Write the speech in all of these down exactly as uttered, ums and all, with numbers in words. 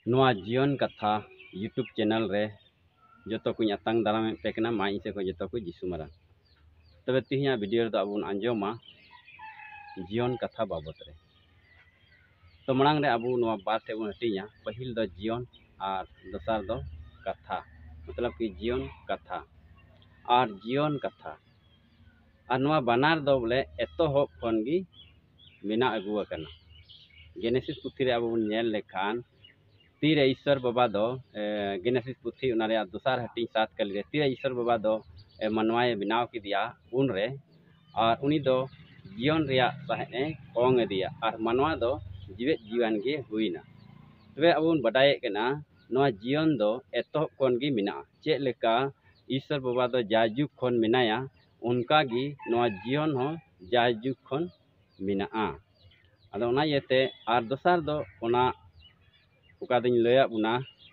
नोआ जीवन कथा यूट्यूब चैनल रे जो को आतंग दाराम पे कना मा इसे को जो को जिसुमारा तबे तिहिया वीडियो रे अब आंजोमा जीवन कथा बाबत रे तो मांग रे अब नोआ बात ते बन हटिया पहिल दो जीवन और दोसार दो कथा मतलब कि जीवन कथा और जीवन कथा और नोआ बनार दो बोले एतोहब खन गी मेना अगुआ कना जेनेसिस पुथी रे अब नेल लेखान तीरे ईश्वर बाबा दो जेनेसिस पुथी उनारे दोसार हटी सात कल रे तीरे ईश्वर बाबा दो मनवाए बनाव की दिया उन रे और उनी दो जीवन रिया साहने ओंग दिया और मनवा दो जीवित जीवन गे हुईना तबे अब उन बडाय कना नोआ जीवन दो एतोहब कोन गी मिना चे लेका ईश्वर बाबा दो जाजुग खन मिनाया उनका गी नोआ जीवन हो जाजुग खन मिना अदो उना येते और दोसार दो उना उका दिन लया बुना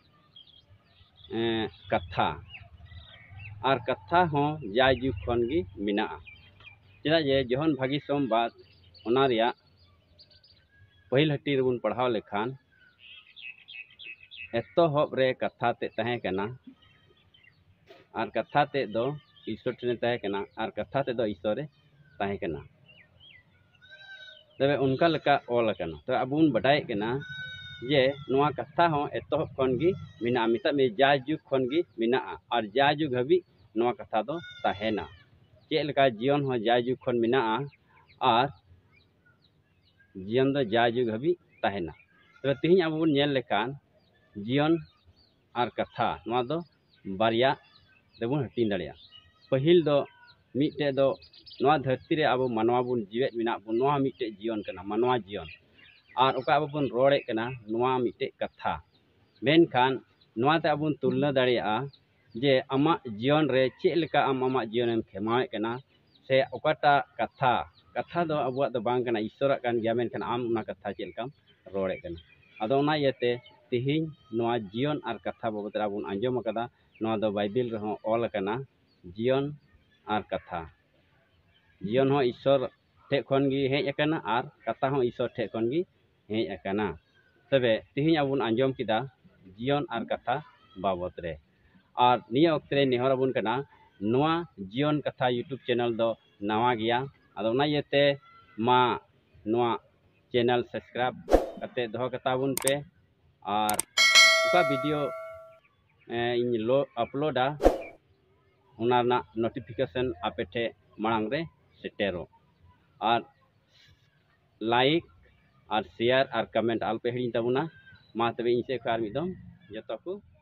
कथा और कथा हो जाजुग खन गी मिना चेदा जे जहन भागी सोमबार उना रिया पहिल हटी रेबुन पढ़ाव लेखान एतोहब रे कथा ते तहे कना और कथा ते दो ईश्वर ठने तहे कना और कथा ते दो ईश्वर तहे कना तबे उनका लेका ऑल कना तो अब उन बडाय कना जे नोआ कथा हो एतोहब खन गी मिना मिता में जाजुग खन गी मिना और जाजुग हबी नोआ कथा दो तहेना चे लेका जीवन हो जाजुग खन मिना और जीवन दो जाजुग हबी तहेना तो तिहिं अब उन नेल लेखान जीवन और कथा नोआ दो बारिया देबुन हटिन दाड़िया पहिल दो मिटे दो नोआ धरती रे अब मानवा बुन जीवेत मिना बुन नोआ मिटे जीवन कना मानवा जीवन और ओका अब बुन रोड़े कना नोआ मिटे कथा मेनखान नोआ ते अब तुलना दाड़िया जे आमा जीवन रे चे लेका आम आमा जीवन एम खेमावे कना से ओकाटा कथा कथा दो अबुआ दो बांग कना ईश्वरा कान गया मेनखान आम उना कथा चे लेकाम रोड़े कना अदो उना येते तिहिं नोआ जीवन और कथा बाबत अब आंजम कदा नोआ दो बाइबिल रे हो ऑल कना जीवन और कथा जीवन हो ईश्वर ठे खन गी हेज अकना और कथा हो ईश्वर ठे खन गी हेज अकना तबे तिहिं अब आंजम किदा जीवन और कथा बाबत रे और निया वक्त रे नेहर अबुन कना नोआ जीवन कथा यूट्यूब चैनल दो नवा गया अदो उना येते मा नोआ चैनल सब्सक्राइब कते दो कताबुन पे और उका वीडियो इन लो अपलोडा उना ना नोटिफिकेशन आपे ठे मांग रे सेटेरो और लाइक और शेयर और कमेंट आल पे हिड़ी तबुना मा तबे इनसे कार मिदम जतो को